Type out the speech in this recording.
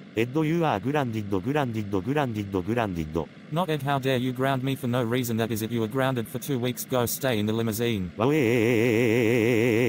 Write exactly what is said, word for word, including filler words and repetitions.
Ed you are grounded grounded grounded grounded. Not Ed, how dare you ground me for no reason, that is it, you were grounded for two weeks, go stay in the limousine. Wah,